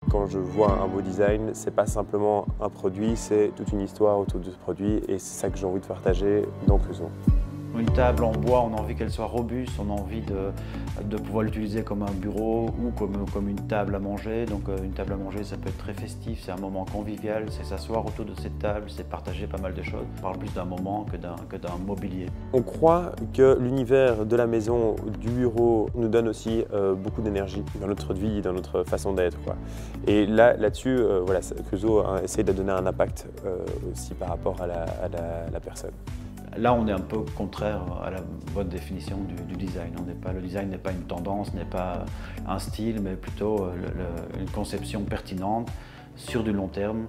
Quand je vois un beau design, c'est pas simplement un produit, c'est toute une histoire autour de ce produit et c'est ça que j'ai envie de partager dans Creusot. Une table en bois, on a envie qu'elle soit robuste, on a envie de pouvoir l'utiliser comme un bureau ou comme une table à manger. Donc une table à manger, ça peut être très festif, c'est un moment convivial, c'est s'asseoir autour de cette table, c'est partager pas mal de choses. On parle plus d'un moment que d'un mobilier. On croit que l'univers de la maison, du bureau, nous donne aussi beaucoup d'énergie dans notre vie, dans notre façon d'être. Et là-dessus, voilà, Creusot essaie de donner un impact aussi par rapport à la personne. Là, on est un peu contraire à la bonne définition du design. Le design n'est pas une tendance, n'est pas un style, mais plutôt une conception pertinente sur du long terme,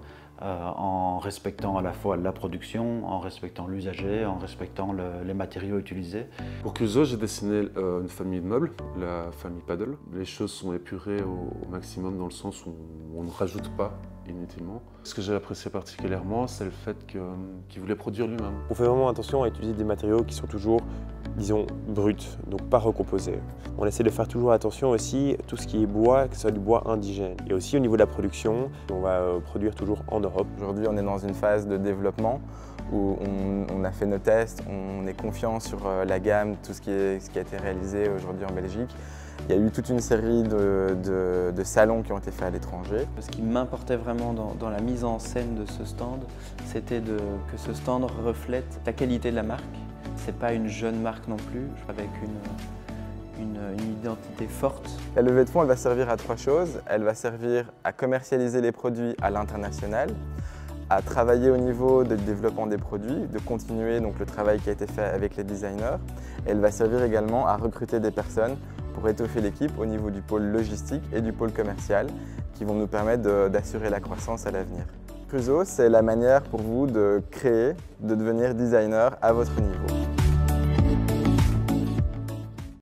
en respectant à la fois la production, en respectant l'usager, en respectant les matériaux utilisés. Pour Creusot, j'ai dessiné une famille de meubles, la famille Paddle. Les choses sont épurées au maximum dans le sens où on ne rajoute pas inutilement. Ce que j'ai apprécié particulièrement, c'est le fait qu'il voulait produire lui-même. On fait vraiment attention à utiliser des matériaux qui sont toujours, disons, bruts, donc pas recomposés. On essaie de faire toujours attention aussi à tout ce qui est bois, que ce soit du bois indigène. Et aussi au niveau de la production, on va produire toujours en Europe. Aujourd'hui, on est dans une phase de développement où on a fait nos tests, on est confiant sur la gamme, tout ce qui a été réalisé aujourd'hui en Belgique. Il y a eu toute une série de salons qui ont été faits à l'étranger. Ce qui m'importait vraiment dans la mise en scène de ce stand, c'était que ce stand reflète la qualité de la marque. C'est pas une jeune marque non plus, avec une identité forte. La levée de fonds, elle va servir à trois choses. Elle va servir à commercialiser les produits à l'international, à travailler au niveau du développement des produits, de continuer donc le travail qui a été fait avec les designers. Et elle va servir également à recruter des personnes pour étoffer l'équipe au niveau du pôle logistique et du pôle commercial qui vont nous permettre d'assurer la croissance à l'avenir. Creusot, c'est la manière pour vous de créer, de devenir designer à votre niveau.